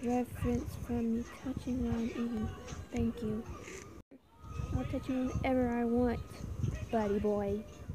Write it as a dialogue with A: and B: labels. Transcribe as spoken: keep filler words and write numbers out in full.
A: reference from me touching while I'm eating. Thank you. I'll touch you whenever I want, buddy boy.